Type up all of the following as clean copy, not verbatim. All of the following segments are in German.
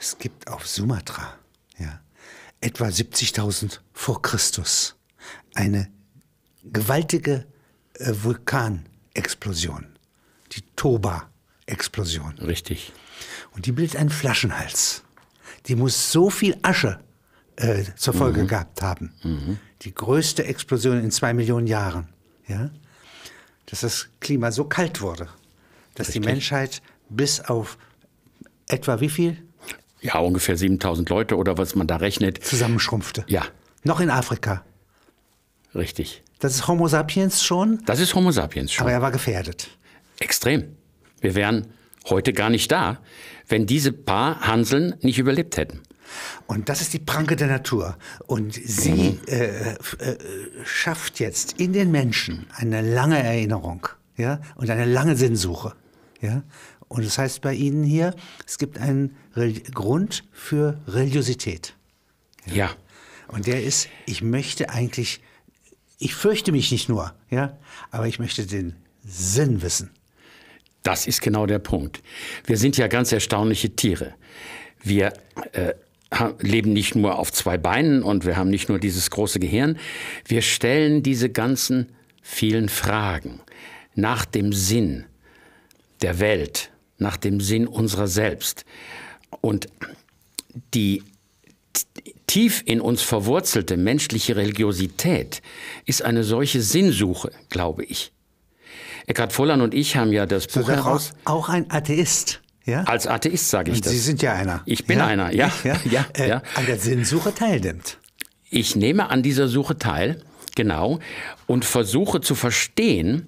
Es gibt auf Sumatra, ja, etwa 70.000 vor Christus eine gewaltige Vulkanexplosion, die Toba-Explosion. Richtig. Und die bildet einen Flaschenhals. Die muss so viel Asche zur Folge gehabt haben. Die größte Explosion in 2 Millionen Jahren. Ja? Dass das Klima so kalt wurde, dass die Menschheit bis auf etwa wie viel? Ja, ungefähr 7.000 Leute oder was man da rechnet. Zusammenschrumpfte. Ja. Noch in Afrika. Richtig. Das ist Homo sapiens schon, Das ist Homo sapiens schon. aber er war gefährdet. Extrem. Wir wären heute gar nicht da, wenn diese paar Hanseln nicht überlebt hätten. Und das ist die Pranke der Natur. Und sie schafft jetzt in den Menschen eine lange Erinnerung, ja, und eine lange Sinnsuche. Ja. Und das heißt bei Ihnen hier, es gibt einen Grund für Religiosität. Ja. Und der ist, ich fürchte mich nicht nur, ja, aber ich möchte den Sinn wissen. Das ist genau der Punkt. Wir sind ja ganz erstaunliche Tiere. Wir leben nicht nur auf 2 Beinen und wir haben nicht nur dieses große Gehirn. Wir stellen diese ganzen vielen Fragen nach dem Sinn der Welt, nach dem Sinn unserer selbst. Und die tief in uns verwurzelte menschliche Religiosität ist eine solche Sinnsuche, glaube ich. Eckhard Volland und ich haben ja das Buch heraus... Auch ein Atheist. Ja? Als Atheist sage ich und das. Sie sind ja einer. Ich bin einer, ja. An der Sinnsuche teilnimmt. Ich nehme an dieser Suche teil, genau, und versuche zu verstehen,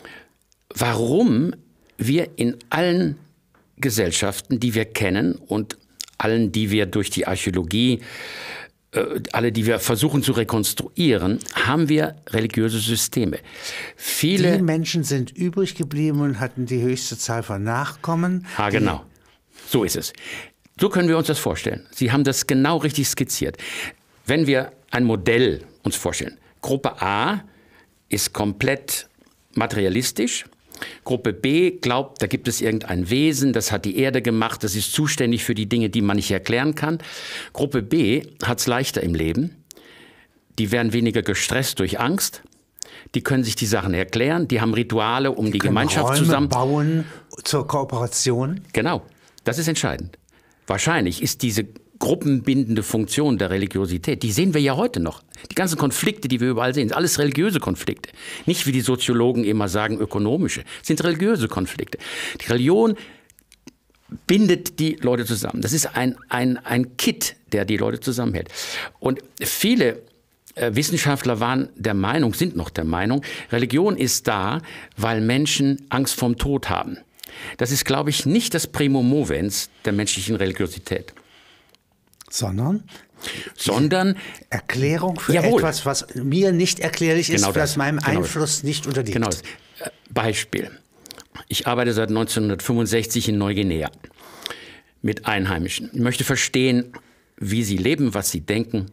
warum wir in allen Gesellschaften, die wir kennen und allen, die wir durch die Archäologie, alle, die wir versuchen zu rekonstruieren, haben wir religiöse Systeme. Die Menschen sind übrig geblieben und hatten die höchste Zahl von Nachkommen. Genau. So ist es. So können wir uns das vorstellen. Sie haben das genau richtig skizziert. Wenn wir ein Modell uns vorstellen, Gruppe A ist komplett materialistisch. Gruppe B glaubt, da gibt es irgendein Wesen, das hat die Erde gemacht, das ist zuständig für die Dinge, die man nicht erklären kann. Gruppe B hat es leichter im Leben. Die werden weniger gestresst durch Angst. Die können sich die Sachen erklären. Die haben Rituale, um die Gemeinschaft Räume zusammen... bauen zur Kooperation. Genau, das ist entscheidend. Wahrscheinlich ist diese gruppenbindende Funktion der Religiosität, die sehen wir ja heute noch. Die ganzen Konflikte, die wir überall sehen, sind alles religiöse Konflikte. Nicht, wie die Soziologen immer sagen, ökonomische, sind religiöse Konflikte. Die Religion bindet die Leute zusammen. Das ist ein Kit, der die Leute zusammenhält. Und viele Wissenschaftler waren der Meinung, sind noch der Meinung, Religion ist da, weil Menschen Angst vorm Tod haben. Das ist, glaube ich, nicht das Primum movens der menschlichen Religiosität. Sondern Erklärung für etwas, was mir nicht erklärlich ist, was meinem Einfluss nicht unterliegt. Genau. Beispiel. Ich arbeite seit 1965 in Neuguinea mit Einheimischen. Ich möchte verstehen, wie sie leben, was sie denken.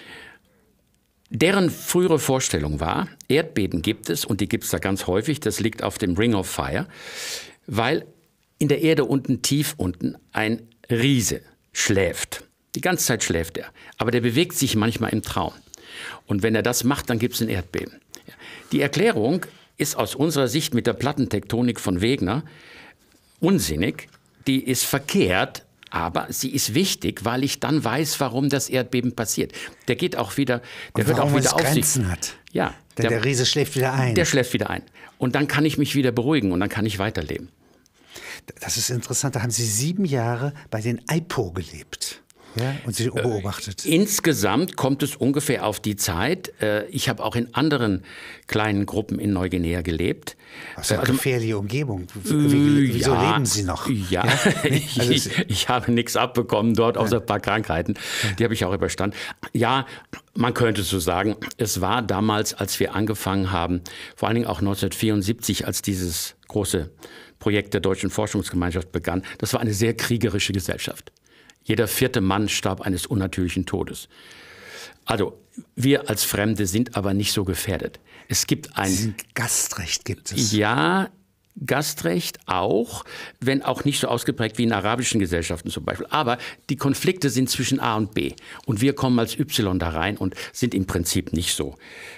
Deren frühere Vorstellung war, Erdbeben gibt es und die gibt es da ganz häufig, das liegt auf dem Ring of Fire, weil in der Erde unten, tief unten, ein Riese schläft. Die ganze Zeit schläft er, aber der bewegt sich manchmal im Traum. Und wenn er das macht, dann gibt es ein Erdbeben. Die Erklärung ist aus unserer Sicht mit der Plattentektonik von Wegener unsinnig, die ist verkehrt, aber sie ist wichtig, weil ich dann weiß, warum das Erdbeben passiert. Der geht auch wieder, der hört auch wieder auf sich. Grenzen hat. Ja, denn der Riese schläft wieder ein. Der schläft wieder ein. Und dann kann ich mich wieder beruhigen und dann kann ich weiterleben. Das ist interessant, da haben Sie 7 Jahre bei den Aipo gelebt. Ja, und sie beobachtet. Insgesamt kommt es ungefähr auf die Zeit. Ich habe auch in anderen kleinen Gruppen in Neuguinea gelebt. Das ist eine gefährliche Umgebung. Wieso leben Sie noch? Ja, ich habe nichts abbekommen dort, außer ein paar Krankheiten. Die habe ich auch überstanden. Ja, man könnte so sagen, es war damals, als wir angefangen haben, vor allen Dingen auch 1974, als dieses große Projekt der Deutschen Forschungsgemeinschaft begann, das war eine sehr kriegerische Gesellschaft. Jeder 4. Mann starb eines unnatürlichen Todes. Also wir als Fremde sind aber nicht so gefährdet. Es gibt ein Gastrecht gibt es. Ja, Gastrecht auch, wenn auch nicht so ausgeprägt wie in arabischen Gesellschaften zum Beispiel. Aber die Konflikte sind zwischen A und B. Und wir kommen als Y da rein und sind im Prinzip nicht so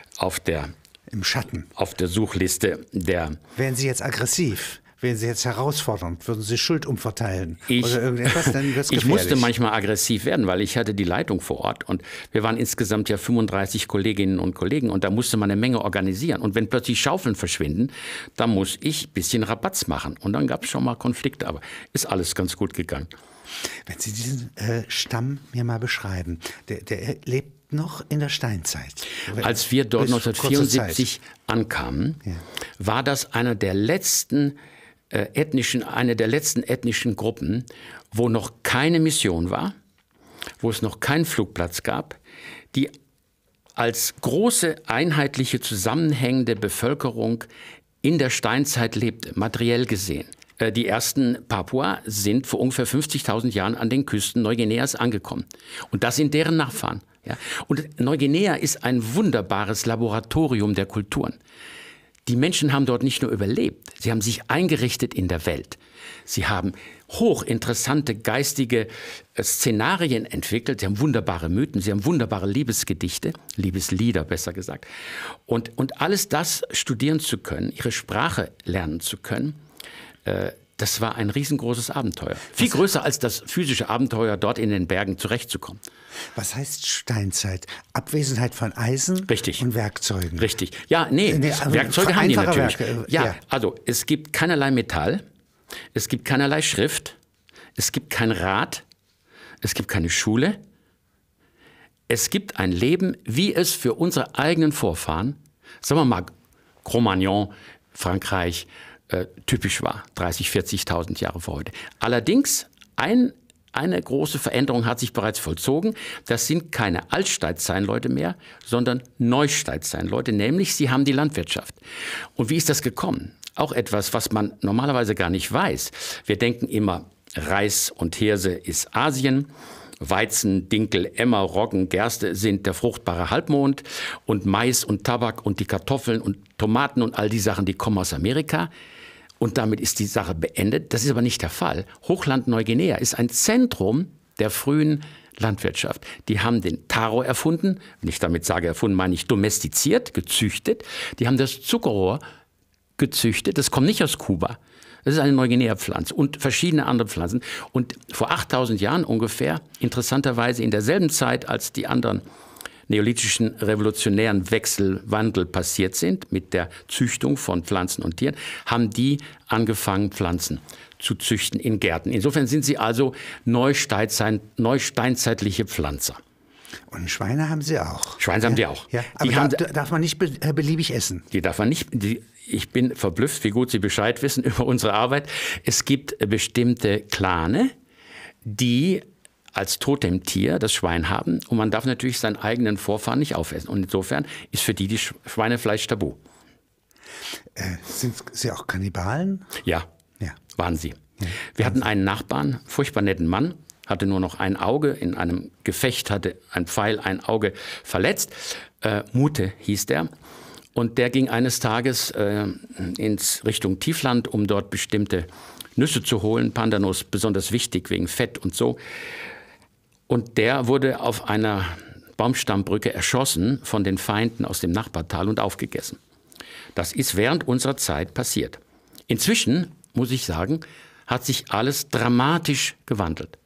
im Schatten. Auf der Suchliste der... Wären Sie jetzt aggressiv? Wären Sie jetzt herausfordernd? Würden Sie Schuld umverteilen? Oder irgendetwas? Dann wird's gefährlich. Ich musste manchmal aggressiv werden, weil ich hatte die Leitung vor Ort. Und wir waren insgesamt ja 35 Kolleginnen und Kollegen. Und da musste man eine Menge organisieren. Und wenn plötzlich Schaufeln verschwinden, dann muss ich ein bisschen Rabatz machen. Und dann gab es schon mal Konflikte. Aber ist alles ganz gut gegangen. Wenn Sie diesen Stamm mir mal beschreiben, der lebt noch in der Steinzeit. Als wir dort 1974 ankamen, war das eine der letzten ethnischen Gruppen, wo noch keine Mission war, wo es noch keinen Flugplatz gab, die als große, einheitliche, zusammenhängende Bevölkerung in der Steinzeit lebte, materiell gesehen. Die ersten Papua sind vor ungefähr 50.000 Jahren an den Küsten Neuguineas angekommen. Und das sind deren Nachfahren. Ja? Und Neuguinea ist ein wunderbares Laboratorium der Kulturen. Die Menschen haben dort nicht nur überlebt, sie haben sich eingerichtet in der Welt. Sie haben hochinteressante geistige Szenarien entwickelt, sie haben wunderbare Mythen, sie haben wunderbare Liebesgedichte, Liebeslieder besser gesagt. Und alles das studieren zu können, ihre Sprache lernen zu können, das war ein riesengroßes Abenteuer. Viel größer als das physische Abenteuer, dort in den Bergen zurechtzukommen. Was heißt Steinzeit? Abwesenheit von Eisen und Werkzeugen? Richtig. Ja, Werkzeuge haben die natürlich. Also es gibt keinerlei Metall, es gibt keinerlei Schrift, es gibt kein Rad, es gibt keine Schule. Es gibt ein Leben, wie es für unsere eigenen Vorfahren, sagen wir mal Cro-Magnon, Frankreich, typisch war, 30.000, 40.000 Jahre vor heute. Allerdings, eine große Veränderung hat sich bereits vollzogen. Das sind keine Altsteinzeitleute mehr, sondern Neusteinzeitleute, nämlich sie haben die Landwirtschaft. Und wie ist das gekommen? Auch etwas, was man normalerweise gar nicht weiß. Wir denken immer, Reis und Hirse ist Asien. Weizen, Dinkel, Emmer, Roggen, Gerste sind der fruchtbare Halbmond und Mais und Tabak und die Kartoffeln und Tomaten und all die Sachen, die kommen aus Amerika. Und damit ist die Sache beendet. Das ist aber nicht der Fall. Hochland Neuguinea ist ein Zentrum der frühen Landwirtschaft. Die haben den Taro erfunden. Wenn ich damit sage erfunden, meine ich domestiziert, gezüchtet. Die haben das Zuckerrohr gezüchtet. Das kommt nicht aus Kuba. Das ist eine Neuguinea-Pflanze und verschiedene andere Pflanzen. Und vor 8.000 Jahren ungefähr, interessanterweise in derselben Zeit, als die anderen neolithischen revolutionären Wandel passiert sind, mit der Züchtung von Pflanzen und Tieren, haben die angefangen, Pflanzen zu züchten in Gärten. Insofern sind sie also neusteinzeitliche Pflanzer. Und Schweine haben sie auch. Schweine haben die auch. Ja, aber darf man nicht beliebig essen? Die darf man nicht. Ich bin verblüfft, wie gut Sie Bescheid wissen über unsere Arbeit. Es gibt bestimmte Clane, die als Totemtier das Schwein haben. Und man darf natürlich seinen eigenen Vorfahren nicht aufessen. Und insofern ist für die Schweinefleisch tabu. Sind Sie auch Kannibalen? Ja, waren sie. Ja. Wir hatten einen Nachbarn, furchtbar netten Mann, hatte nur noch ein Auge. In einem Gefecht hatte ein Pfeil ein Auge verletzt. Mute hieß der. Und der ging eines Tages ins Richtung Tiefland, um dort bestimmte Nüsse zu holen. Pandanus besonders wichtig wegen Fett und so. Und der wurde auf einer Baumstammbrücke erschossen von den Feinden aus dem Nachbartal und aufgegessen. Das ist während unserer Zeit passiert. Inzwischen, muss ich sagen, hat sich alles dramatisch gewandelt.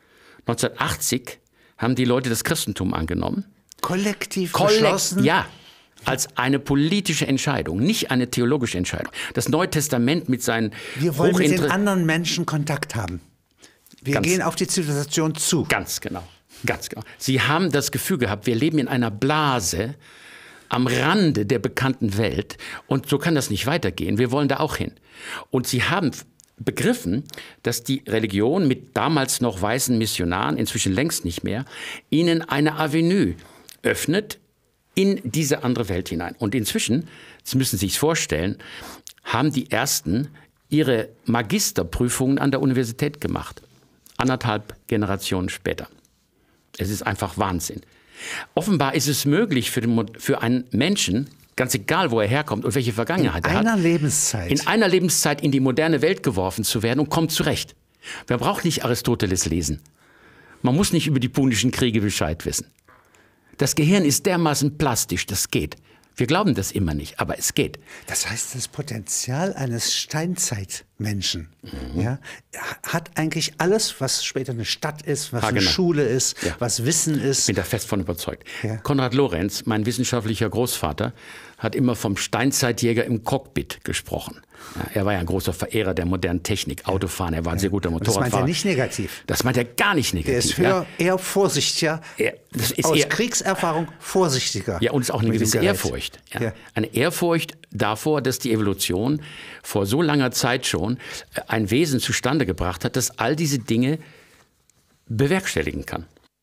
1980 haben die Leute das Christentum angenommen. Kollektiv beschlossen? Ja, als eine politische Entscheidung, nicht eine theologische Entscheidung. Das Neue Testament mit seinen... Wir wollen mit den anderen Menschen Kontakt haben. Wir gehen auf die Zivilisation zu. Ganz genau, ganz genau. Sie haben das Gefühl gehabt, wir leben in einer Blase am Rande der bekannten Welt und so kann das nicht weitergehen. Wir wollen da auch hin. Und sie haben begriffen, dass die Religion mit damals noch weißen Missionaren, inzwischen längst nicht mehr, ihnen eine Avenue öffnet in diese andere Welt hinein. Und inzwischen, Sie müssen sich vorstellen, haben die Ersten ihre Magisterprüfungen an der Universität gemacht. 1,5 Generationen später. Es ist einfach Wahnsinn. Offenbar ist es möglich für einen Menschen, ganz egal, wo er herkommt und welche Vergangenheit er hat. In einer Lebenszeit in die moderne Welt geworfen zu werden und kommt zurecht. Man braucht nicht Aristoteles lesen. Man muss nicht über die Punischen Kriege Bescheid wissen. Das Gehirn ist dermaßen plastisch, das geht. Wir glauben das immer nicht, aber es geht. Das heißt, das Potenzial eines Steinzeitmenschen ja, hat eigentlich alles, was später eine Stadt ist, was eine Schule ist, was Wissen ist. Ich bin da fest von überzeugt. Ja. Konrad Lorenz, mein wissenschaftlicher Großvater, hat immer vom Steinzeitjäger im Cockpit gesprochen. Ja, er war ja ein großer Verehrer der modernen Technik, Autofahren, er war ein sehr guter Motorradfahrer. Das meint er nicht negativ. Das meint er gar nicht negativ. Er ist eher vorsichtiger, aus Kriegserfahrung vorsichtiger. Ja, und es ist auch eine gewisse Ehrfurcht. Ja. Eine Ehrfurcht davor, dass die Evolution vor so langer Zeit schon ein Wesen zustande gebracht hat, das all diese Dinge bewerkstelligen kann.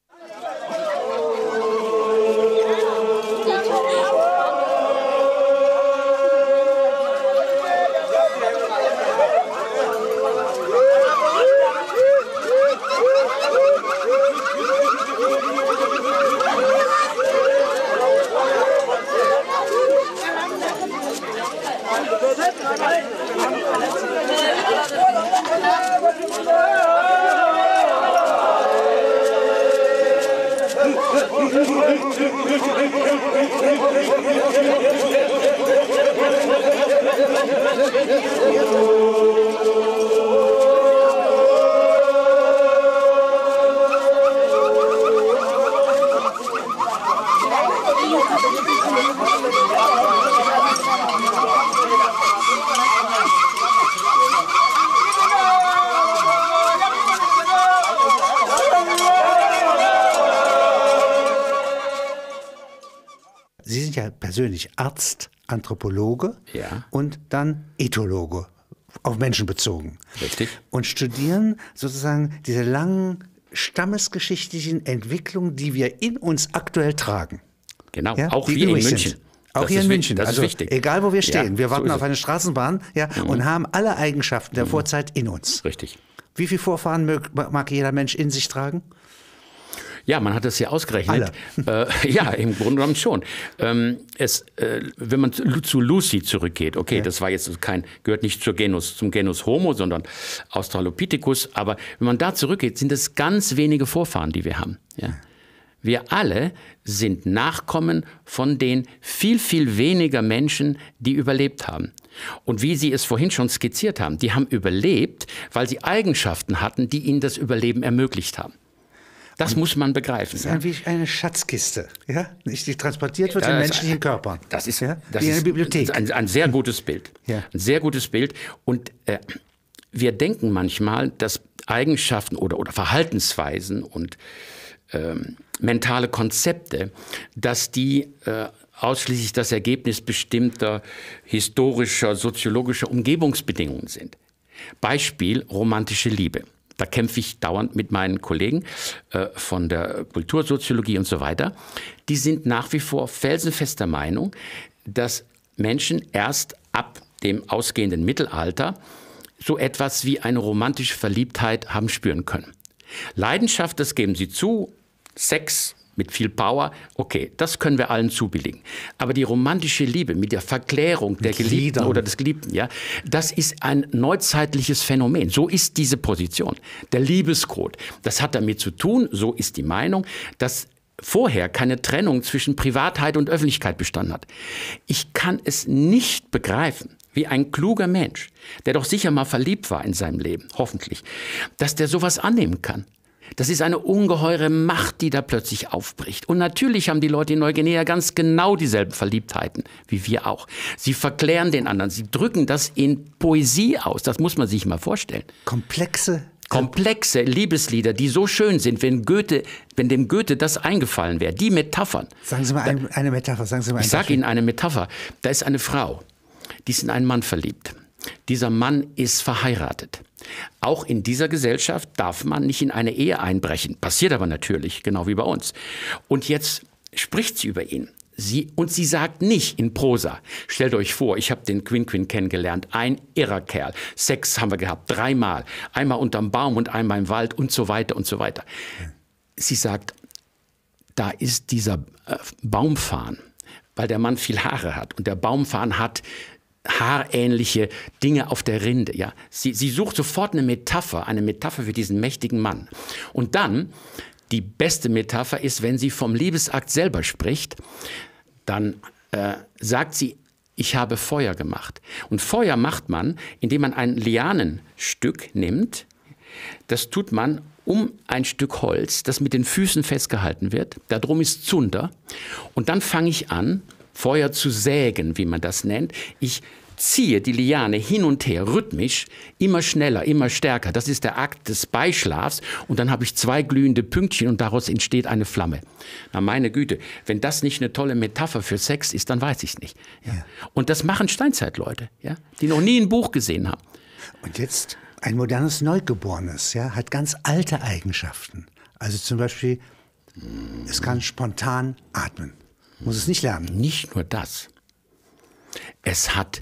Sie sind ja persönlich Arzt, Anthropologe und dann Ethologe, auf Menschen bezogen. Richtig. Und studieren sozusagen diese langen stammesgeschichtlichen Entwicklungen, die wir in uns aktuell tragen. Genau, ja, auch wir in München. Auch hier in München, das also ist wichtig. Egal wo wir stehen, Ja, wir warten so auf eine Straßenbahn und haben alle Eigenschaften der Vorzeit in uns. Richtig. Wie viele Vorfahren mag jeder Mensch in sich tragen? Ja, man hat das ja ausgerechnet. Ja, im Grunde genommen schon. Wenn man zu Lucy zurückgeht, okay, das war jetzt gehört nicht zum Genus Homo, sondern Australopithecus, aber wenn man da zurückgeht, sind es ganz wenige Vorfahren, die wir haben. Ja. Wir alle sind Nachkommen von den viel, viel weniger Menschen, die überlebt haben. Und wie Sie es vorhin schon skizziert haben, die haben überlebt, weil sie Eigenschaften hatten, die ihnen das Überleben ermöglicht haben. Das muss man begreifen. Das ist wie eine Schatzkiste, ja? Die transportiert wird in menschlichen Körpern. Das ist, wie eine Bibliothek. Ein sehr gutes Bild. Ja. Ein sehr gutes Bild. Und wir denken manchmal, dass Eigenschaften oder Verhaltensweisen und mentale Konzepte, dass die ausschließlich das Ergebnis bestimmter historischer, soziologischer Umgebungsbedingungen sind. Beispiel romantische Liebe. Da kämpfe ich dauernd mit meinen Kollegen von der Kultursoziologie und so weiter. Die sind nach wie vor felsenfester Meinung, dass Menschen erst ab dem ausgehenden Mittelalter so etwas wie eine romantische Verliebtheit haben spüren können. Leidenschaft, das geben sie zu, Sex mit viel Power, okay, das können wir allen zubilligen. Aber die romantische Liebe mit der Verklärung der Geliebten oder des Geliebten, ja, das ist ein neuzeitliches Phänomen. So ist diese Position. Der Liebescode, das hat damit zu tun, so ist die Meinung, dass vorher keine Trennung zwischen Privatheit und Öffentlichkeit bestanden hat. Ich kann es nicht begreifen, wie ein kluger Mensch, der doch sicher mal verliebt war in seinem Leben, hoffentlich, dass der sowas annehmen kann. Das ist eine ungeheure Macht, die da plötzlich aufbricht. Und natürlich haben die Leute in Neuguinea ganz genau dieselben Verliebtheiten wie wir auch. Sie verklären den anderen, sie drücken das in Poesie aus. Das muss man sich mal vorstellen. Komplexe Liebeslieder, die so schön sind, wenn dem Goethe das eingefallen wäre. Die Metaphern. Sagen Sie mal eine Metapher. Ich sage Ihnen eine Metapher. Da ist eine Frau, die ist in einen Mann verliebt. Dieser Mann ist verheiratet. Auch in dieser Gesellschaft darf man nicht in eine Ehe einbrechen. Passiert aber natürlich, genau wie bei uns. Und jetzt spricht sie über ihn. Sie sagt nicht in Prosa, stellt euch vor, ich habe den Quin kennengelernt, ein irrer Kerl. Sex haben wir gehabt, 3-mal. Einmal unterm Baum und einmal im Wald und so weiter und so weiter. Sie sagt, da ist dieser Baumfarn. weil der Mann viel Haare hat und der Baumfarn hat haarähnliche Dinge auf der Rinde. Ja? Sie sucht sofort eine Metapher für diesen mächtigen Mann. Und dann, die beste Metapher ist, wenn sie vom Liebesakt selber spricht, dann sagt sie, ich habe Feuer gemacht. Und Feuer macht man, indem man ein Lianenstück nimmt. Das tut man um ein Stück Holz, das mit den Füßen festgehalten wird. Darum ist Zunder. Und dann fange ich an, Feuer zu sägen, wie man das nennt. Ich ziehe die Liane hin und her, rhythmisch, immer schneller, immer stärker. Das ist der Akt des Beischlafs. Und dann habe ich 2 glühende Pünktchen und daraus entsteht eine Flamme. Na meine Güte, wenn das nicht eine tolle Metapher für Sex ist, dann weiß ich es nicht. Ja. Ja. Und das machen Steinzeitleute, ja, die noch nie ein Buch gesehen haben. Und jetzt ein modernes Neugeborenes, ja, hat ganz alte Eigenschaften. Also zum Beispiel, es kann spontan atmen. Muss es nicht lernen. Nicht nur das. Es hat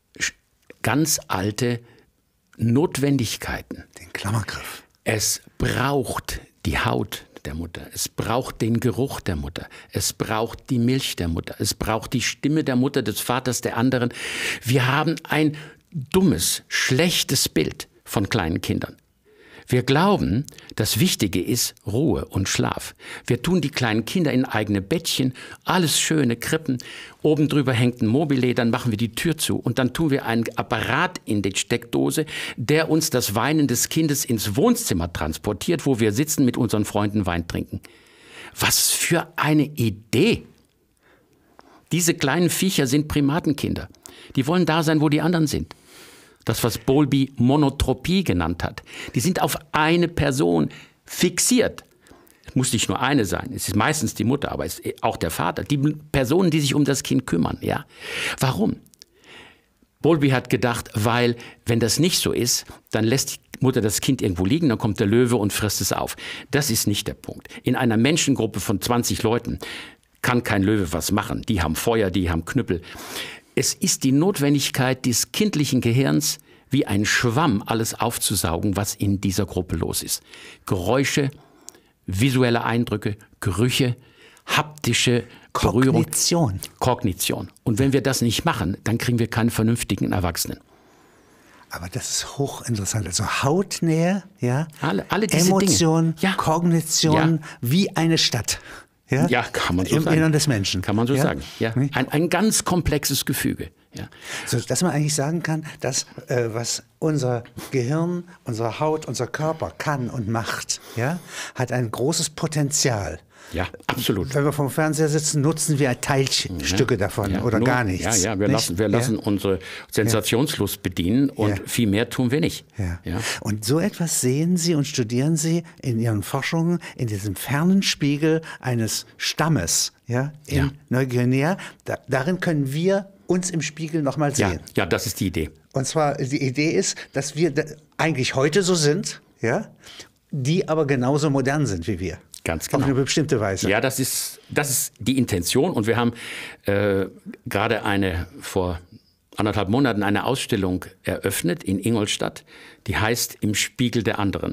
ganz alte Notwendigkeiten. Den Klammergriff. Es braucht die Haut der Mutter. Es braucht den Geruch der Mutter. Es braucht die Milch der Mutter. Es braucht die Stimme der Mutter, des Vaters, der anderen. Wir haben ein dummes, schlechtes Bild von kleinen Kindern. Wir glauben, das Wichtige ist Ruhe und Schlaf. Wir tun die kleinen Kinder in eigene Bettchen, alles schöne Krippen. Oben drüber hängt ein Mobile, dann machen wir die Tür zu. Und dann tun wir einen Apparat in die Steckdose, der uns das Weinen des Kindes ins Wohnzimmer transportiert, wo wir sitzen mit unseren Freunden Wein trinken. Was für eine Idee! Diese kleinen Viecher sind Primatenkinder. Die wollen da sein, wo die anderen sind. Das, was Bowlby Monotropie genannt hat. Die sind auf eine Person fixiert. Es muss nicht nur eine sein. Es ist meistens die Mutter, aber es ist auch der Vater. Die Personen, die sich um das Kind kümmern. Ja. Warum? Bowlby hat gedacht, weil, wenn das nicht so ist, dann lässt die Mutter das Kind irgendwo liegen, dann kommt der Löwe und frisst es auf. Das ist nicht der Punkt. In einer Menschengruppe von 20 Leuten kann kein Löwe was machen. Die haben Feuer, die haben Knüppel. Es ist die Notwendigkeit des kindlichen Gehirns, wie ein Schwamm alles aufzusaugen, was in dieser Gruppe los ist. Geräusche, visuelle Eindrücke, Gerüche, haptische Berührung. Kognition. Und wenn wir das nicht machen, dann kriegen wir keinen vernünftigen Erwachsenen. Aber das ist hochinteressant. Also Hautnähe, ja, alle diese Emotion, Dinge. Ja. Kognition, ja. Wie eine Stadt. Ja? Ja, kann man so sagen. Im Innern des Menschen. Kann man so sagen. Ja. Ein ganz komplexes Gefüge. Ja. So, dass man eigentlich sagen kann, dass was unser Gehirn, unsere Haut, unser Körper kann und macht, ja, hat ein großes Potenzial. Ja, absolut. Wenn wir vom Fernseher sitzen, nutzen wir Teilstücke davon oder gar nichts. Ja, wir lassen unsere Sensationslust bedienen und viel mehr tun wir nicht. Ja. Ja. Und so etwas sehen Sie und studieren Sie in Ihren Forschungen in diesem fernen Spiegel eines Stammes in Neuguinea. Darin können wir uns im Spiegel nochmal sehen. Ja, das ist die Idee. Und zwar, die Idee ist, dass wir eigentlich heute so sind, die aber genauso modern sind wie wir. Ganz genau. Auf eine bestimmte Weise. Ja, das ist die Intention. Und wir haben gerade vor 1,5 Monaten eine Ausstellung eröffnet in Ingolstadt, die heißt Im Spiegel der anderen.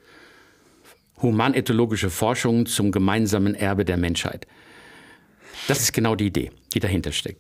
Humanethologische Forschungen zum gemeinsamen Erbe der Menschheit. Das ist genau die Idee, die dahinter steckt.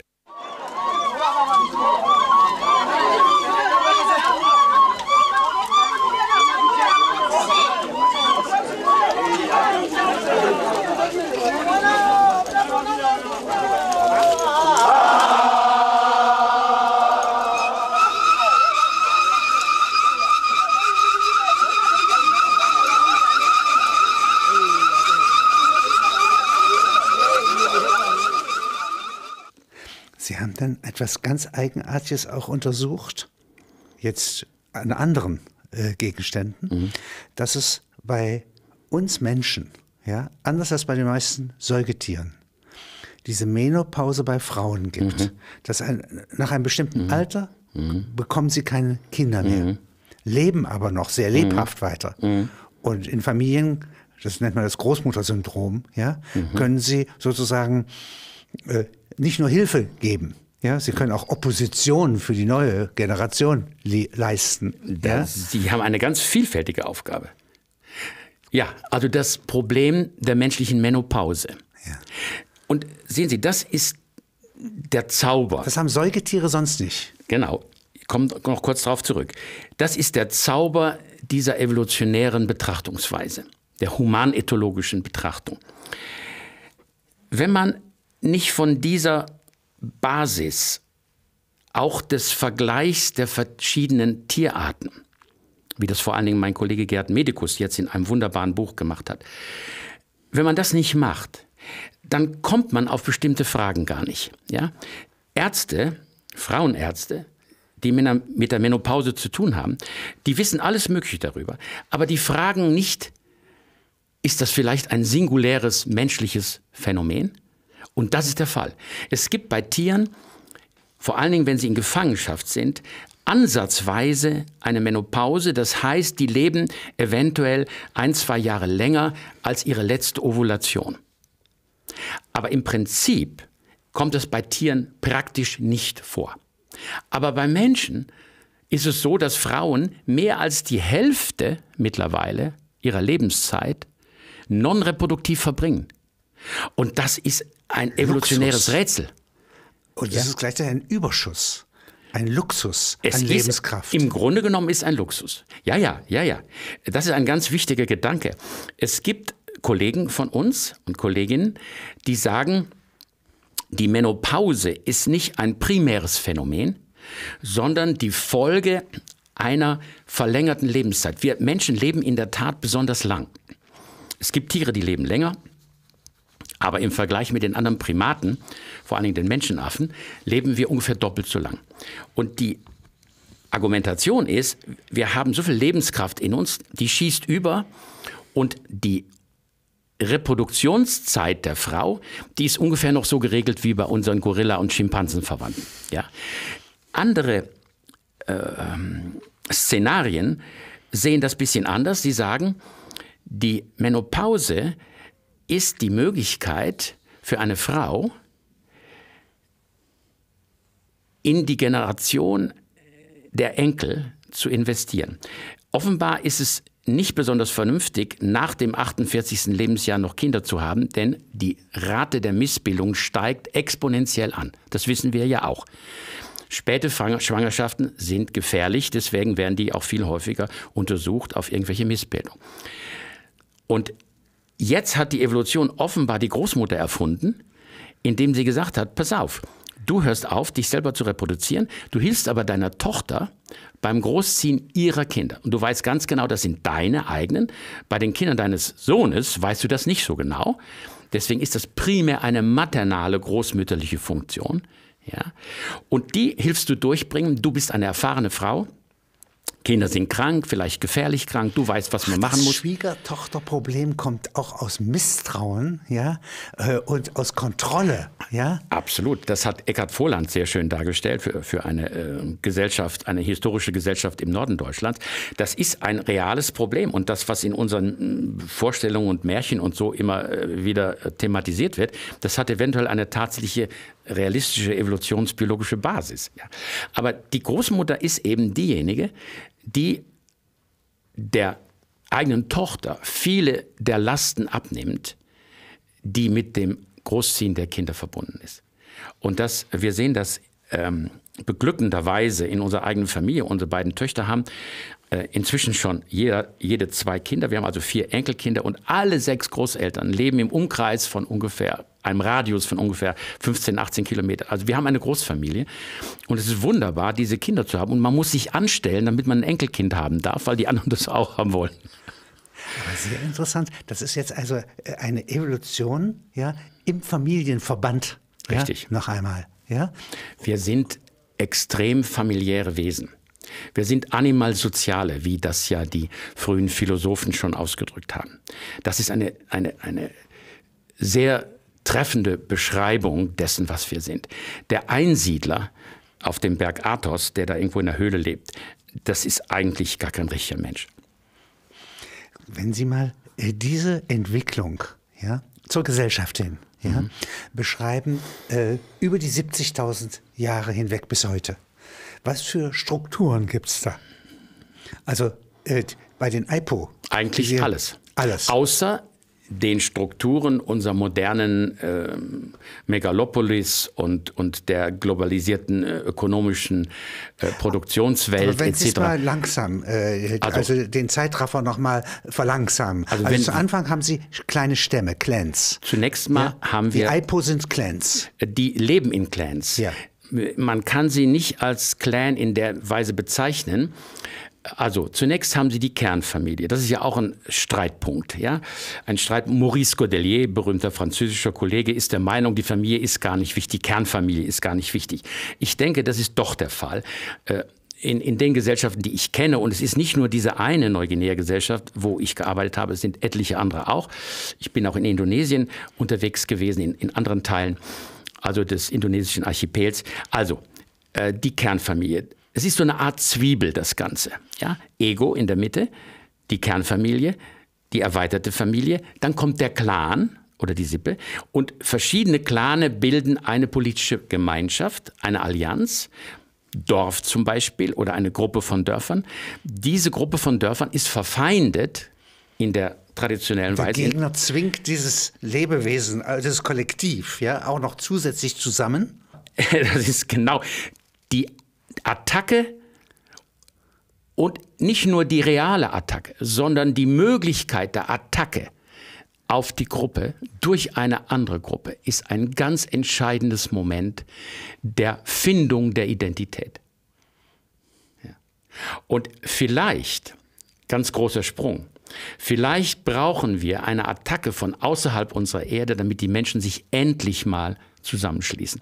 Sie haben dann etwas ganz Eigenartiges auch untersucht, jetzt an anderen Gegenständen, dass es bei uns Menschen, anders als bei den meisten Säugetieren, diese Menopause bei Frauen gibt. Dass nach einem bestimmten Alter bekommen sie keine Kinder mehr, leben aber noch sehr lebhaft weiter. Und in Familien, das nennt man das Großmuttersyndrom, können sie sozusagen nicht nur Hilfe geben, sie können auch Opposition für die neue Generation leisten. Sie haben eine ganz vielfältige Aufgabe. Ja, also das Problem der menschlichen Menopause. Ja. Und sehen Sie, das ist der Zauber. Das haben Säugetiere sonst nicht. Genau, ich komme noch kurz darauf zurück. Das ist der Zauber dieser evolutionären Betrachtungsweise, der humanethologischen Betrachtung. Wenn man nicht von dieser Basis auch des Vergleichs der verschiedenen Tierarten, wie das vor allen Dingen mein Kollege Gerd Medikus jetzt in einem wunderbaren Buch gemacht hat, wenn man das nicht macht, dann kommt man auf bestimmte Fragen gar nicht. Ja? Ärzte, Frauenärzte, die mit der Menopause zu tun haben, die wissen alles Mögliche darüber. Aber die fragen nicht, ist das vielleicht ein singuläres menschliches Phänomen? Und das ist der Fall. Es gibt bei Tieren, vor allen Dingen, wenn sie in Gefangenschaft sind, ansatzweise eine Menopause. Das heißt, die leben eventuell 1-2 Jahre länger als ihre letzte Ovulation. Aber im Prinzip kommt es bei Tieren praktisch nicht vor. Aber bei Menschen ist es so, dass Frauen mehr als die Hälfte mittlerweile ihrer Lebenszeit non-reproduktiv verbringen. Und das ist ein evolutionäres Rätsel. Und das ist gleichzeitig ein Überschuss, ein Luxus an Lebenskraft. Im Grunde genommen ist ein Luxus. Ja. Das ist ein ganz wichtiger Gedanke. Es gibt Kollegen von uns und Kolleginnen, die sagen, die Menopause ist nicht ein primäres Phänomen, sondern die Folge einer verlängerten Lebenszeit. Wir Menschen leben in der Tat besonders lang. Es gibt Tiere, die leben länger, aber im Vergleich mit den anderen Primaten, vor allen Dingen den Menschenaffen, leben wir ungefähr doppelt so lang. Und die Argumentation ist, wir haben so viel Lebenskraft in uns, die schießt über und die Reproduktionszeit der Frau, die ist ungefähr noch so geregelt wie bei unseren Gorilla- und Schimpansenverwandten. Ja? Andere Szenarien sehen das ein bisschen anders. Sie sagen, die Menopause ist die Möglichkeit für eine Frau, in die Generation der Enkel zu investieren. Offenbar ist es nicht besonders vernünftig, nach dem 48. Lebensjahr noch Kinder zu haben, denn die Rate der Missbildung steigt exponentiell an. Das wissen wir ja auch. Späte Schwangerschaften sind gefährlich, deswegen werden die auch viel häufiger untersucht auf irgendwelche Missbildungen. Und jetzt hat die Evolution offenbar die Großmutter erfunden, indem sie gesagt hat, pass auf, du hörst auf, dich selber zu reproduzieren, du hilfst aber deiner Tochter beim Großziehen ihrer Kinder. Und du weißt ganz genau, das sind deine eigenen. Bei den Kindern deines Sohnes weißt du das nicht so genau. Deswegen ist das primär eine maternale, großmütterliche Funktion. Ja? Und die hilfst du durchbringen. Du bist eine erfahrene Frau. Kinder sind krank, vielleicht gefährlich krank. Du weißt, was man machen muss. Das Schwiegertochterproblem kommt auch aus Misstrauen, ja, und aus Kontrolle, ja. Absolut. Das hat Eckhard Voland sehr schön dargestellt für eine Gesellschaft, eine historische Gesellschaft im Norden Deutschlands. Das ist ein reales Problem. Und das, was in unseren Vorstellungen und Märchen und so immer wieder thematisiert wird, das hat eventuell eine tatsächliche realistische evolutionsbiologische Basis. Ja. Aber die Großmutter ist eben diejenige, die der eigenen Tochter viele der Lasten abnimmt, die mit dem Großziehen der Kinder verbunden ist. Und wir sehen das beglückenderweise in unserer eigenen Familie. Unsere beiden Töchter haben inzwischen schon jede 2 Kinder. Wir haben also 4 Enkelkinder und alle 6 Großeltern leben im Umkreis von einem Radius von ungefähr 15, 18 Kilometer. Also wir haben eine Großfamilie und es ist wunderbar, diese Kinder zu haben. Und man muss sich anstellen, damit man ein Enkelkind haben darf, weil die anderen das auch haben wollen. Aber sehr interessant. Das ist jetzt also eine Evolution, ja, im Familienverband. Richtig. Ja, noch einmal. Ja? Wir sind extrem familiäre Wesen. Wir sind Animalsoziale, wie das ja die frühen Philosophen schon ausgedrückt haben. Das ist eine sehr treffende Beschreibung dessen, was wir sind. Der Einsiedler auf dem Berg Athos, der da irgendwo in der Höhle lebt, das ist eigentlich gar kein richtiger Mensch. Wenn Sie mal diese Entwicklung, ja, zur Gesellschaft hin, ja, beschreiben, über die 70.000 Jahre hinweg bis heute. Was für Strukturen gibt es da? Also bei den Aipo. Eigentlich alles. Alles. Außer den Strukturen unserer modernen Megalopolis und der globalisierten ökonomischen Produktionswelt Aber wenn Sie es etc. mal langsam, also den Zeitraffer noch mal verlangsamen. Also zu Anfang haben Sie kleine Stämme, Clans. Zunächst mal haben wir... Die Aipo sind Clans. Die leben in Clans. Ja. Man kann sie nicht als Clan in der Weise bezeichnen. Also zunächst haben sie die Kernfamilie. Das ist ja auch ein Streitpunkt. Ja? Ein Streit. Maurice Godelier, berühmter französischer Kollege, ist der Meinung, die Familie ist gar nicht wichtig, die Kernfamilie ist gar nicht wichtig. Ich denke, das ist doch der Fall. In den Gesellschaften, die ich kenne, und es ist nicht nur diese eine Neuguinea-Gesellschaft, wo ich gearbeitet habe, es sind etliche andere auch. Ich bin auch in Indonesien unterwegs gewesen, in anderen Teilen, also des indonesischen Archipels. Also die Kernfamilie. Es ist so eine Art Zwiebel, das Ganze. Ja? Ego in der Mitte, die Kernfamilie, die erweiterte Familie, dann kommt der Clan oder die Sippe und verschiedene Clane bilden eine politische Gemeinschaft, eine Allianz, Dorf zum Beispiel oder eine Gruppe von Dörfern. Diese Gruppe von Dörfern ist verfeindet in der traditionellen Weise. Der Gegner zwingt dieses Lebewesen, dieses Kollektiv, ja, auch noch zusätzlich zusammen. Das ist genau die Attacke und nicht nur die reale Attacke, sondern die Möglichkeit der Attacke auf die Gruppe durch eine andere Gruppe ist ein ganz entscheidendes Moment der Findung der Identität. Ja. Und vielleicht, ganz großer Sprung, vielleicht brauchen wir eine Attacke von außerhalb unserer Erde, damit die Menschen sich endlich mal zusammenschließen.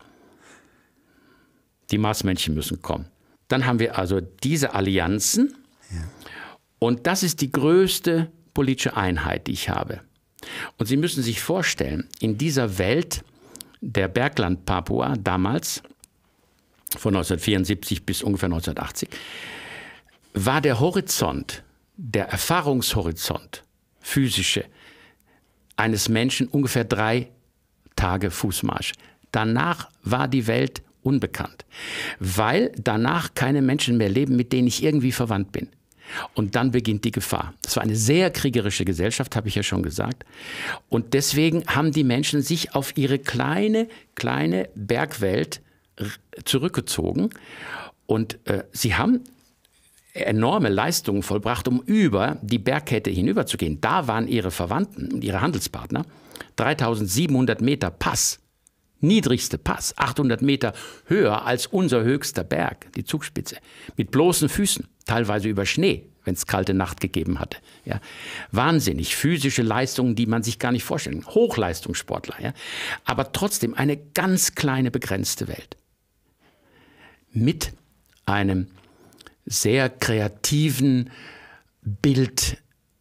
Die Marsmännchen müssen kommen. Dann haben wir also diese Allianzen. Ja. Und das ist die größte politische Einheit, die ich habe. Und Sie müssen sich vorstellen, in dieser Welt der Bergland-Papua damals, von 1974 bis ungefähr 1980, war der Horizont, der Erfahrungshorizont, physische, eines Menschen ungefähr 3 Tage Fußmarsch. Danach war die Welt unbekannt, weil danach keine Menschen mehr leben, mit denen ich irgendwie verwandt bin. Und dann beginnt die Gefahr. Das war eine sehr kriegerische Gesellschaft, habe ich ja schon gesagt. Und deswegen haben die Menschen sich auf ihre kleine Bergwelt zurückgezogen. Und sie haben enorme Leistungen vollbracht, um über die Bergkette hinüberzugehen. Da waren ihre Verwandten und ihre Handelspartner. 3700 Meter Pass. Niedrigste Pass, 800 Meter höher als unser höchster Berg, die Zugspitze, mit bloßen Füßen, teilweise über Schnee, wenn es kalte Nacht gegeben hatte. Ja. Wahnsinnig, physische Leistungen, die man sich gar nicht vorstellen kann. Hochleistungssportler, ja. Aber trotzdem eine ganz kleine, begrenzte Welt. Mit einem sehr kreativen Bild,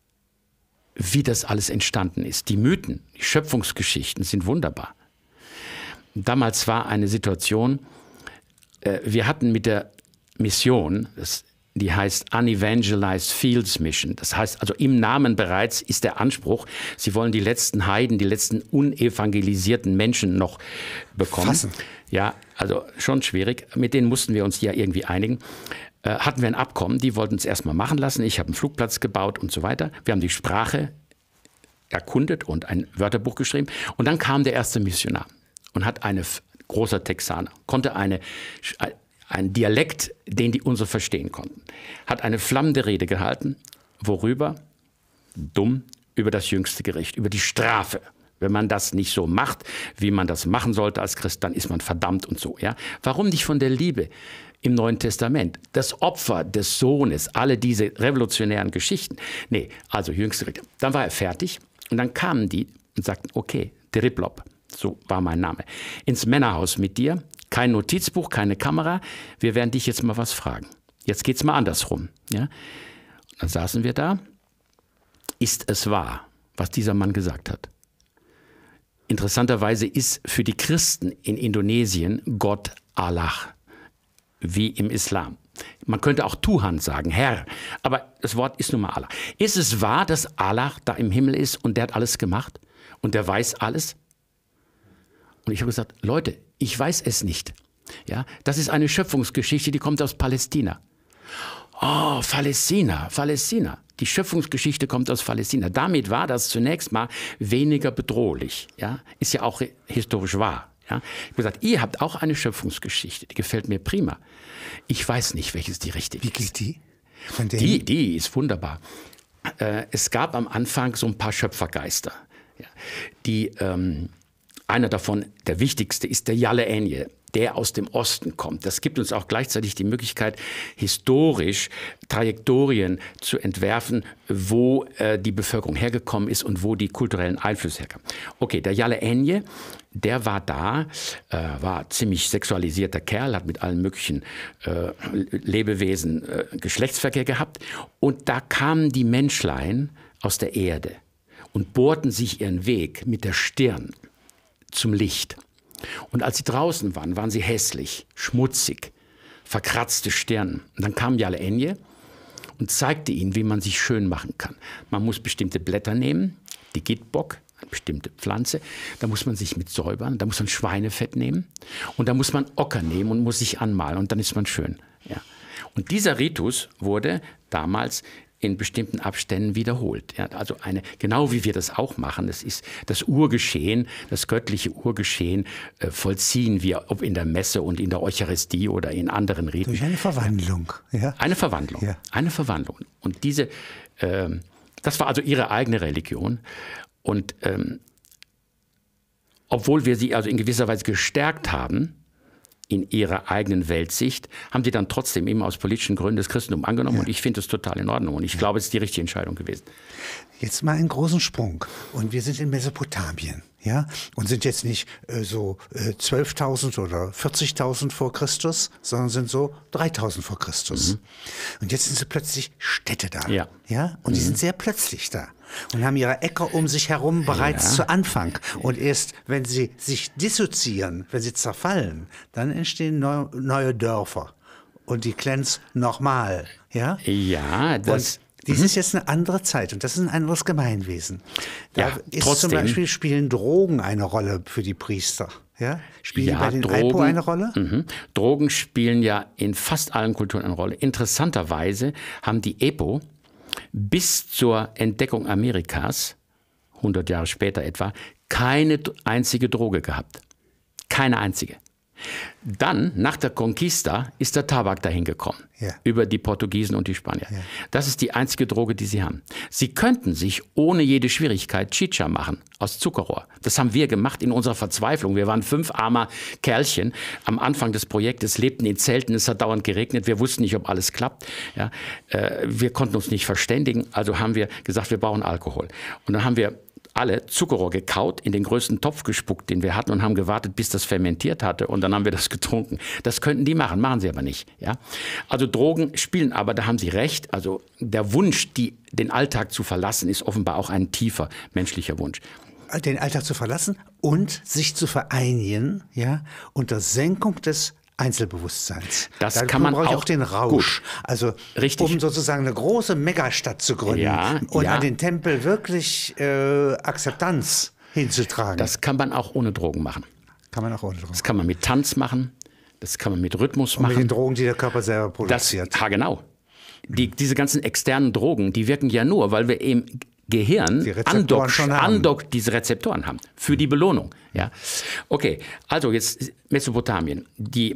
wie das alles entstanden ist. Die Mythen, die Schöpfungsgeschichten sind wunderbar. Damals war eine Situation, wir hatten mit der Mission, die heißt Unevangelized Fields Mission, das heißt also im Namen bereits ist der Anspruch, sie wollen die letzten Heiden, die letzten unevangelisierten Menschen noch bekommen. Fassen. Ja, also schon schwierig, mit denen mussten wir uns ja irgendwie einigen. Hatten wir ein Abkommen, die wollten es erstmal machen lassen, ich habe einen Flugplatz gebaut und so weiter. Wir haben die Sprache erkundet und ein Wörterbuch geschrieben und dann kam der erste Missionar. Und hat großer Texaner, konnte einen Dialekt, den die unsere verstehen konnten, hat eine flammende Rede gehalten, worüber? Dumm, über das jüngste Gericht, über die Strafe. Wenn man das nicht so macht, wie man das machen sollte als Christ, dann ist man verdammt und so. Ja? Warum nicht von der Liebe im Neuen Testament? Das Opfer des Sohnes, alle diese revolutionären Geschichten. Nee, also jüngste Gericht. Dann war er fertig und dann kamen die und sagten, okay, Driplop. So war mein Name. Ins Männerhaus mit dir, kein Notizbuch, keine Kamera. Wir werden dich jetzt mal was fragen. Jetzt geht's mal andersrum. Ja? Dann saßen wir da. Ist es wahr, was dieser Mann gesagt hat? Interessanterweise ist für die Christen in Indonesien Gott Allah, wie im Islam. Man könnte auch Tuhan sagen, Herr, aber das Wort ist nun mal Allah. Ist es wahr, dass Allah da im Himmel ist und der hat alles gemacht und der weiß alles? Und ich habe gesagt, Leute, ich weiß es nicht. Ja, das ist eine Schöpfungsgeschichte, die kommt aus Palästina. Oh, Palästina. Die Schöpfungsgeschichte kommt aus Palästina. Damit war das zunächst mal weniger bedrohlich. Ja? Ist ja auch historisch wahr. Ja? Ich habe gesagt, ihr habt auch eine Schöpfungsgeschichte, die gefällt mir prima. Ich weiß nicht, welches die richtige ist. Wie geht die? Die ist wunderbar. Es gab am Anfang so ein paar Schöpfergeister. Ja? Einer davon, der wichtigste, ist der Jalle Enje, der aus dem Osten kommt. Das gibt uns auch gleichzeitig die Möglichkeit, historisch Trajektorien zu entwerfen, wo die Bevölkerung hergekommen ist und wo die kulturellen Einflüsse herkamen. Okay, der Jalle Enje, der war da, war ziemlich sexualisierter Kerl, hat mit allen möglichen Lebewesen Geschlechtsverkehr gehabt. Und da kamen die Menschlein aus der Erde und bohrten sich ihren Weg mit der Stirn zum Licht. Und als sie draußen waren, waren sie hässlich, schmutzig, verkratzte Stirn. Und dann kam Jalle Enje und zeigte ihnen, wie man sich schön machen kann. Man muss bestimmte Blätter nehmen, die Gitbock, eine bestimmte Pflanze. Da muss man sich mit säubern, da muss man Schweinefett nehmen und da muss man Ocker nehmen und muss sich anmalen und dann ist man schön. Ja. Und dieser Ritus wurde damals in bestimmten Abständen wiederholt. Ja, also genau wie wir das auch machen, das ist das Urgeschehen, das göttliche Urgeschehen vollziehen wir, ob in der Messe und in der Eucharistie oder in anderen Riten. Durch eine Verwandlung. Ja. Eine Verwandlung, ja. Eine Verwandlung. Und das war also ihre eigene Religion. Und obwohl wir sie also in gewisser Weise gestärkt haben, in ihrer eigenen Weltsicht, haben sie dann trotzdem eben aus politischen Gründen das Christentum angenommen. Ja. Und ich finde das total in Ordnung. Und ich glaube, es ist die richtige Entscheidung gewesen. Jetzt mal einen großen Sprung. Und wir sind in Mesopotamien. Ja, und sind jetzt nicht so 12.000 oder 40.000 vor Christus, sondern sind so 3.000 vor Christus. Mhm. Und jetzt sind sie plötzlich Städte da. Ja. Ja? Und die sind sehr plötzlich da. Und haben ihre Äcker um sich herum bereits zu Anfang. Und erst, wenn sie sich dissoziieren, wenn sie zerfallen, dann entstehen neue Dörfer. Und die Clans nochmal. Ja, ja, das... Dies ist jetzt eine andere Zeit und das ist ein anderes Gemeinwesen. Da ist trotzdem, zum Beispiel, spielen Drogen eine Rolle für die Priester. Ja? Spielen die bei den Aipo eine Rolle? Drogen spielen ja in fast allen Kulturen eine Rolle. Interessanterweise haben die Aipo bis zur Entdeckung Amerikas, 100 Jahre später etwa, keine einzige Droge gehabt. Keine einzige. Dann, nach der Conquista, ist der Tabak dahin gekommen. Ja. Über die Portugiesen und die Spanier. Ja. Das ist die einzige Droge, die sie haben. Sie könnten sich ohne jede Schwierigkeit Chicha machen, aus Zuckerrohr. Das haben wir gemacht in unserer Verzweiflung. Wir waren 5 armer Kerlchen. Am Anfang des Projektes lebten in Zelten, es hat dauernd geregnet. Wir wussten nicht, ob alles klappt. Ja. Wir konnten uns nicht verständigen. Also haben wir gesagt, wir brauchen Alkohol. Und dann haben wir alle Zuckerrohr gekaut, in den größten Topf gespuckt, den wir hatten und haben gewartet, bis das fermentiert hatte und dann haben wir das getrunken. Das könnten die machen sie aber nicht. Ja? Also Drogen spielen aber, da haben Sie recht, also der Wunsch, den Alltag zu verlassen, ist offenbar auch ein tiefer menschlicher Wunsch. Den Alltag zu verlassen und sich zu vereinigen, ja, unter Senkung des Einzelbewusstseins. Das kann man auch den Rausch. Gut. Also richtig. Um sozusagen eine große Megastadt zu gründen und an den Tempel wirklich Akzeptanz hinzutragen. Das kann man auch ohne Drogen machen. Kann man auch ohne Drogen. Das kann man mit Tanz machen, das kann man mit Rhythmus machen. Mit den Drogen, die der Körper selber produziert. Genau. Diese ganzen externen Drogen, die wirken ja nur, weil wir im Gehirn andockt diese Rezeptoren haben für die Belohnung. Ja? Okay, also jetzt Mesopotamien.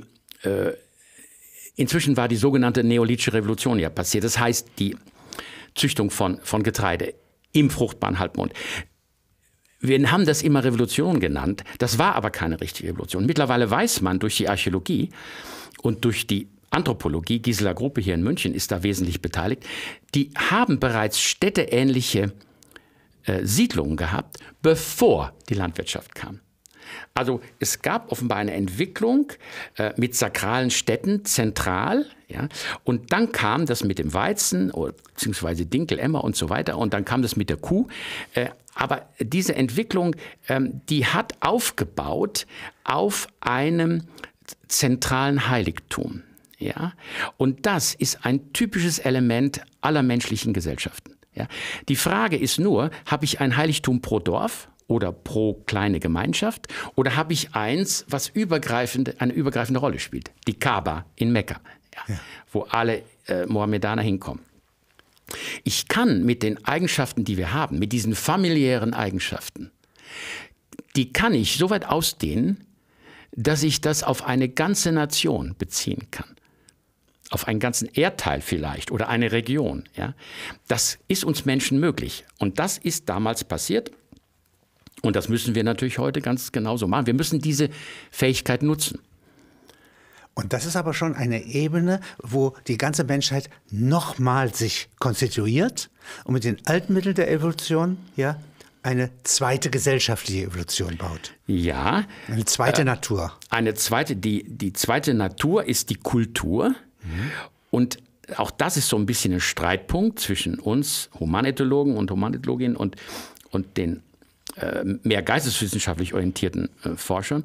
Inzwischen war die sogenannte Neolithische Revolution ja passiert. Das heißt, die Züchtung von Getreide im fruchtbaren Halbmond. Wir haben das immer Revolution genannt. Das war aber keine richtige Revolution. Mittlerweile weiß man durch die Archäologie und durch die Anthropologie, Gisela Gruppe hier in München ist da wesentlich beteiligt, die haben bereits städteähnliche Siedlungen gehabt, bevor die Landwirtschaft kam. Also es gab offenbar eine Entwicklung mit sakralen Städten zentral, ja, und dann kam das mit dem Weizen, beziehungsweise Dinkel, Emmer und so weiter, und dann kam das mit der Kuh. Aber diese Entwicklung, die hat aufgebaut auf einem zentralen Heiligtum. Ja? Und das ist ein typisches Element aller menschlichen Gesellschaften. Ja? Die Frage ist nur, habe ich ein Heiligtum pro Dorf oder pro kleine Gemeinschaft oder habe ich eins, was eine übergreifende Rolle spielt? Die Kaaba in Mekka, wo alle Mohammedaner hinkommen. Ich kann mit den Eigenschaften, die wir haben, mit diesen familiären Eigenschaften, die kann ich so weit ausdehnen, dass ich das auf eine ganze Nation beziehen kann. Auf einen ganzen Erdteil vielleicht oder eine Region. Ja? Das ist uns Menschen möglich. Und das ist damals passiert. Und das müssen wir natürlich heute ganz genauso machen. Wir müssen diese Fähigkeit nutzen. Und das ist aber schon eine Ebene, wo die ganze Menschheit nochmal sich konstituiert und mit den alten Mitteln der Evolution eine zweite gesellschaftliche Evolution baut. Ja. Eine zweite Natur. Die zweite Natur ist die Kultur. Und auch das ist so ein bisschen ein Streitpunkt zwischen uns Humanethologen und Humanethologinnen und den mehr geisteswissenschaftlich orientierten Forschern.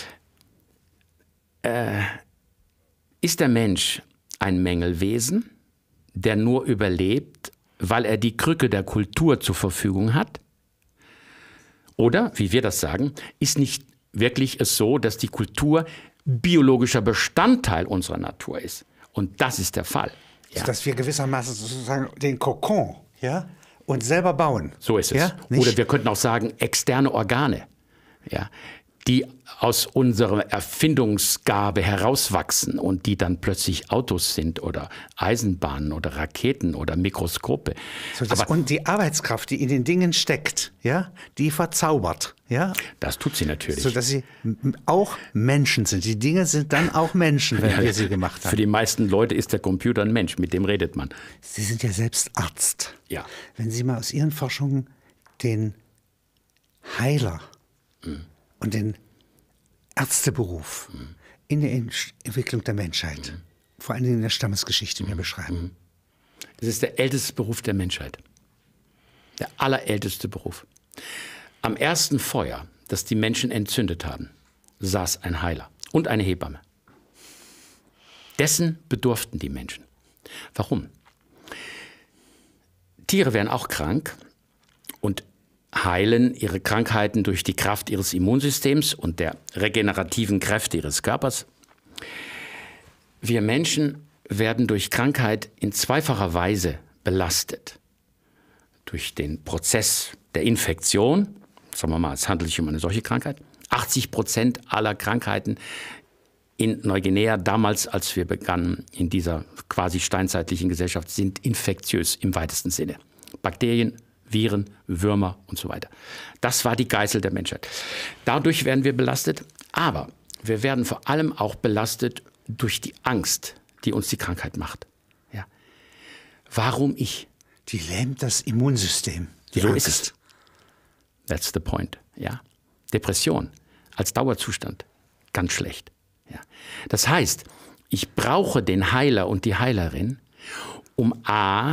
Ist der Mensch ein Mängelwesen, der nur überlebt, weil er die Krücke der Kultur zur Verfügung hat? Oder, wie wir das sagen, ist nicht wirklich es so, dass die Kultur biologischer Bestandteil unserer Natur ist? Und das ist der Fall. Ja. Dass wir gewissermaßen sozusagen den Kokon uns selber bauen. So ist es. Ja? Oder wir könnten auch sagen, externe Organe, die aus unserer Erfindungsgabe herauswachsen und die dann plötzlich Autos sind oder Eisenbahnen oder Raketen oder Mikroskope. Und die Arbeitskraft, die in den Dingen steckt, die verzaubert. Ja? Das tut sie natürlich. Sodass sie auch Menschen sind. Die Dinge sind dann auch Menschen, wenn wir sie gemacht haben. Für die meisten Leute ist der Computer ein Mensch, mit dem redet man. Sie sind ja selbst Arzt. Ja. Wenn Sie mal aus Ihren Forschungen den Heiler und den Ärzteberuf in der Entwicklung der Menschheit, vor allem in der Stammesgeschichte, mir beschreiben. Das ist der älteste Beruf der Menschheit. Der allerälteste Beruf. Am ersten Feuer, das die Menschen entzündet haben, saß ein Heiler und eine Hebamme. Dessen bedurften die Menschen. Warum? Tiere werden auch krank und heilen ihre Krankheiten durch die Kraft ihres Immunsystems und der regenerativen Kräfte ihres Körpers. Wir Menschen werden durch Krankheit in zweifacher Weise belastet. Durch den Prozess der Infektion, sagen wir mal, es handelt sich um eine solche Krankheit. 80% aller Krankheiten in Neuguinea, damals, als wir begannen in dieser quasi steinzeitlichen Gesellschaft, sind infektiös im weitesten Sinne. Bakterien, Viren, Würmer und so weiter. Das war die Geißel der Menschheit. Dadurch werden wir belastet, aber wir werden vor allem auch belastet durch die Angst, die uns die Krankheit macht. Ja. Warum ich? Die lähmt das Immunsystem. So ist es. That's the point. Ja. Depression als Dauerzustand, ganz schlecht. Ja. Das heißt, ich brauche den Heiler und die Heilerin, um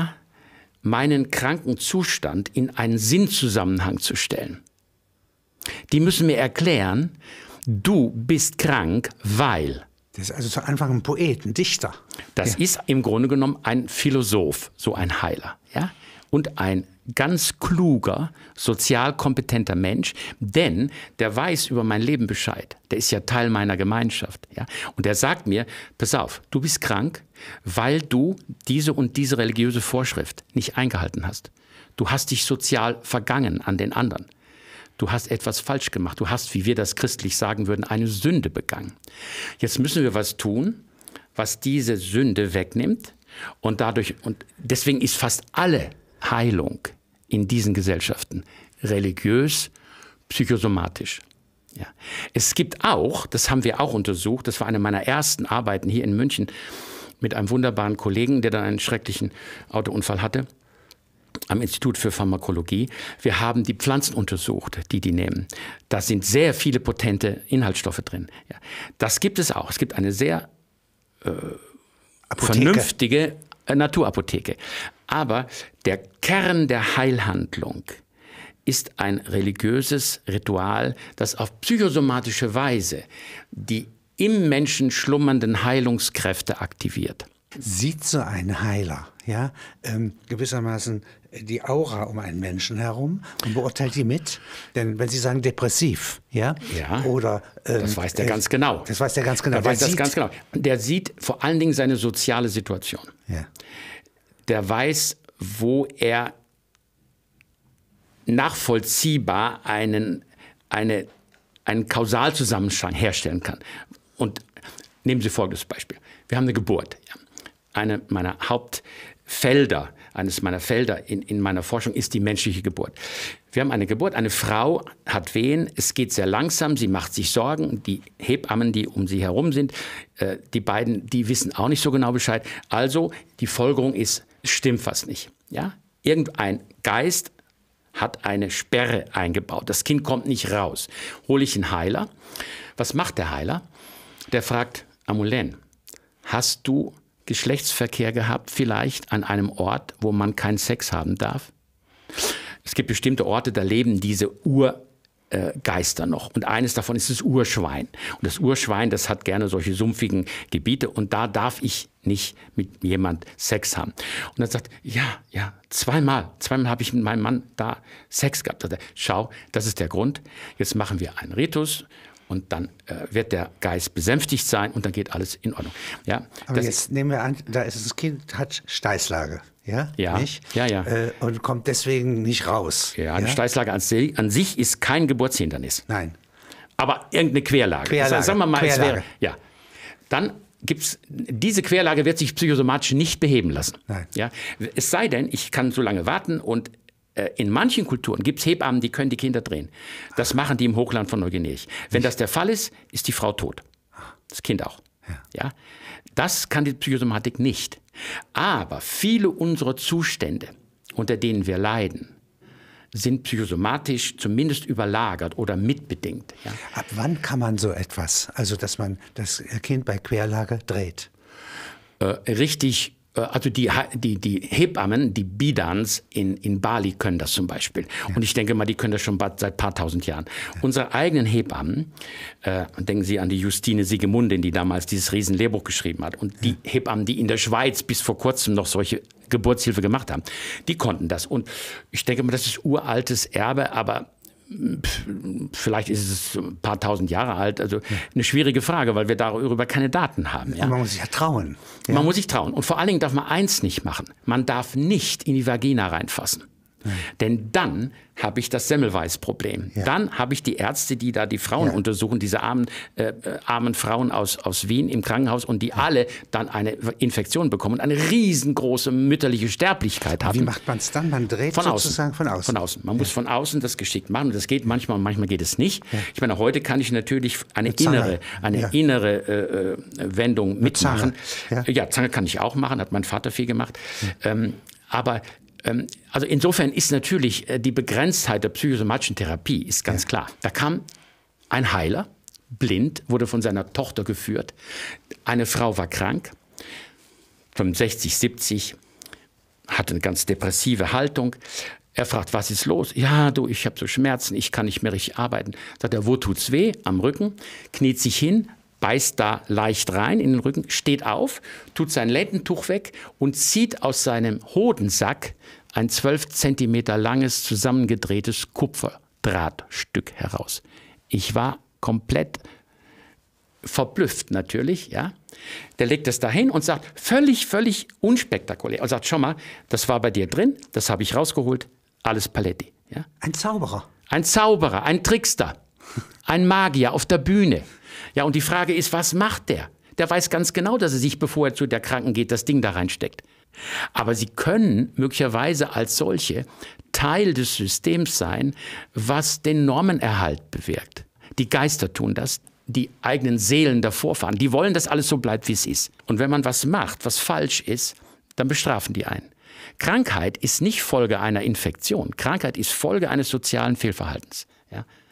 meinen kranken Zustand in einen Sinnzusammenhang zu stellen. Die müssen mir erklären, du bist krank, weil. Das ist also zu Anfang ein Poet, ein Dichter. Das ist im Grunde genommen ein Philosoph, so ein Heiler. Ja? Und ein ganz kluger, sozial kompetenter Mensch, denn der weiß über mein Leben Bescheid. Der ist ja Teil meiner Gemeinschaft. Ja? Und der sagt mir, pass auf, du bist krank, weil du diese und diese religiöse Vorschrift nicht eingehalten hast. Du hast dich sozial vergangen an den anderen. Du hast etwas falsch gemacht. Du hast, wie wir das christlich sagen würden, eine Sünde begangen. Jetzt müssen wir was tun, was diese Sünde wegnimmt. Und deswegen ist fast alle Heilung in diesen Gesellschaften religiös, psychosomatisch. Ja. Es gibt auch, das haben wir auch untersucht, das war eine meiner ersten Arbeiten hier in München mit einem wunderbaren Kollegen, der dann einen schrecklichen Autounfall hatte, am Institut für Pharmakologie. Wir haben die Pflanzen untersucht, die nehmen. Da sind sehr viele potente Inhaltsstoffe drin. Ja. Das gibt es auch. Es gibt eine sehr vernünftige Naturapotheke. Aber der Kern der Heilhandlung ist ein religiöses Ritual, das auf psychosomatische Weise die im Menschen schlummernden Heilungskräfte aktiviert. Sieht so ein Heiler gewissermaßen die Aura um einen Menschen herum und beurteilt die mit? Denn wenn Sie sagen depressiv, oder das weiß der ganz genau. Das weiß der ganz genau. Ganz genau. Der sieht vor allen Dingen seine soziale Situation. Ja. Der weiß, wo er nachvollziehbar einen Kausalzusammenhang herstellen kann. Und nehmen Sie folgendes Beispiel. Wir haben eine Geburt. Ja. Eines meiner Felder in meiner Forschung ist die menschliche Geburt. Wir haben eine Geburt, eine Frau hat Wehen, es geht sehr langsam, sie macht sich Sorgen, die Hebammen, die um sie herum sind, die beiden, die wissen auch nicht so genau Bescheid. Also die Folgerung ist, es stimmt was nicht. Ja? Irgendein Geist hat eine Sperre eingebaut, das Kind kommt nicht raus. Hole ich einen Heiler. Was macht der Heiler? Der fragt, Amulän, hast du Geschlechtsverkehr gehabt, vielleicht an einem Ort, wo man keinen Sex haben darf? Es gibt bestimmte Orte, da leben diese Urgeister noch. Und eines davon ist das Urschwein. Und das Urschwein, das hat gerne solche sumpfigen Gebiete. Und da darf ich nicht mit jemand Sex haben. Und dann sagt, ja, zweimal habe ich mit meinem Mann da Sex gehabt. Sagt er, schau, das ist der Grund. Jetzt machen wir einen Ritus. Und dann wird der Geist besänftigt sein und dann geht alles in Ordnung. Ja, aber jetzt nehmen wir an, da ist das Kind hat Steißlage, ja? Nicht? Ja. Und kommt deswegen nicht raus. Ja, eine Steißlage an sich ist kein Geburtshindernis. Nein. Aber irgendeine Querlage. Sagen wir mal, es wäre, ja. Dann gibt's, diese Querlage wird sich psychosomatisch nicht beheben lassen. Nein. Ja? Es sei denn, ich kann so lange warten und in manchen Kulturen gibt es Hebammen, die können die Kinder drehen. Das machen die im Hochland von Neuguinea. Wenn das der Fall ist, ist die Frau tot. Das Kind auch. Ja? Das kann die Psychosomatik nicht. Aber viele unserer Zustände, unter denen wir leiden, sind psychosomatisch zumindest überlagert oder mitbedingt. Ja? Ab wann kann man so etwas, also dass man das Kind bei Querlage dreht? Also die Hebammen, die Bidans in Bali können das zum Beispiel. Ja. Und ich denke mal, die können das schon seit ein paar tausend Jahren. Ja. Unsere eigenen Hebammen, denken Sie an die Justine Siegemundin, die damals dieses Riesenlehrbuch geschrieben hat. Und die Hebammen, die in der Schweiz bis vor kurzem noch solche Geburtshilfe gemacht haben, die konnten das. Und ich denke mal, das ist uraltes Erbe, aber vielleicht ist es ein paar tausend Jahre alt. Also eine schwierige Frage, weil wir darüber keine Daten haben. Ja? Man muss sich ja trauen. Ja? Man muss sich trauen. Und vor allen Dingen darf man eins nicht machen. Man darf nicht in die Vagina reinfassen. Denn dann habe ich das Semmelweis-Problem. Ja. Dann habe ich die Ärzte, die da die Frauen untersuchen, diese armen Frauen aus Wien im Krankenhaus und die alle dann eine Infektion bekommen und eine riesengroße mütterliche Sterblichkeit haben. Wie macht man es dann? Man dreht sozusagen von außen. Von außen. Man muss von außen das geschickt machen. Und das geht manchmal und manchmal geht es nicht. Ja. Ich meine, heute kann ich natürlich eine innere Wendung mitmachen. Zange. Ja, Zange kann ich auch machen, hat mein Vater viel gemacht. Ja. Also insofern ist natürlich die Begrenztheit der psychosomatischen Therapie ist ganz klar. Da kam ein Heiler, blind, wurde von seiner Tochter geführt. Eine Frau war krank, 65, 70, hatte eine ganz depressive Haltung. Er fragt, was ist los? Ja, du, ich habe so Schmerzen, ich kann nicht mehr richtig arbeiten. Sagt er, wo tut's weh? Am Rücken, kniet sich hin, beißt da leicht rein in den Rücken, steht auf, tut sein Lendentuch weg und zieht aus seinem Hodensack ein 12 Zentimeter langes, zusammengedrehtes Kupferdrahtstück heraus. Ich war komplett verblüfft natürlich, ja. Der legt das dahin und sagt, völlig unspektakulär. Und sagt, schau mal, das war bei dir drin, das habe ich rausgeholt, alles Paletti. Ja? Ein Zauberer. Ein Zauberer, ein Trickster, ein Magier auf der Bühne. Ja, und die Frage ist, was macht der? Der weiß ganz genau, dass er sich, bevor er zu der Kranken geht, das Ding da reinsteckt. Aber sie können möglicherweise als solche Teil des Systems sein, was den Normenerhalt bewirkt. Die Geister tun das, die eigenen Seelen der Vorfahren, die wollen, dass alles so bleibt, wie es ist. Und wenn man was macht, was falsch ist, dann bestrafen die einen. Krankheit ist nicht Folge einer Infektion. Krankheit ist Folge eines sozialen Fehlverhaltens. Ja?